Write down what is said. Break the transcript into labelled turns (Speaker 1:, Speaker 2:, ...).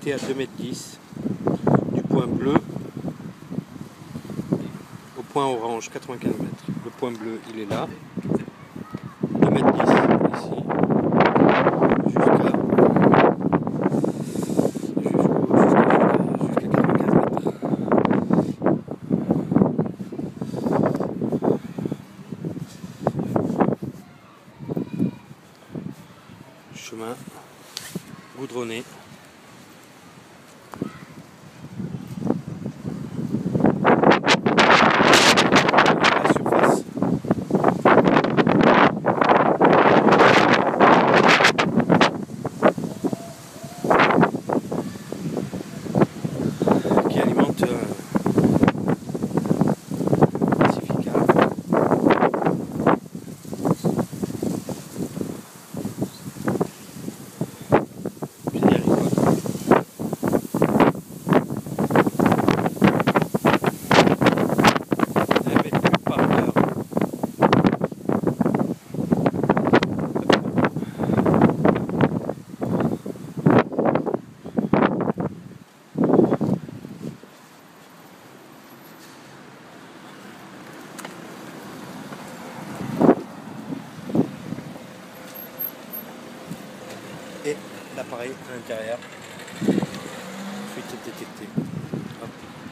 Speaker 1: détecté à 2,10 m du point bleu au point orange, 95 mètres. Le point bleu, il est là, 2,10 m ici, jusqu'à 95 mètres. Chemin goudronné. La surface. Qui alimente Pacifica. Et l'appareil à l'intérieur, fuite détectée. Hop.